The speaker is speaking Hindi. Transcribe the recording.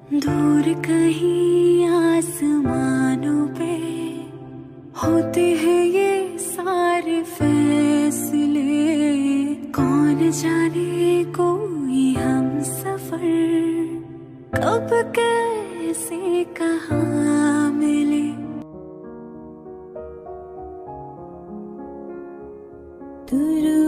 दूर कहीं आसमानों पे होते हैं ये सारे फैसले। कौन जाने कोई हम सफर कब कैसे कहाँ मिले। तुरु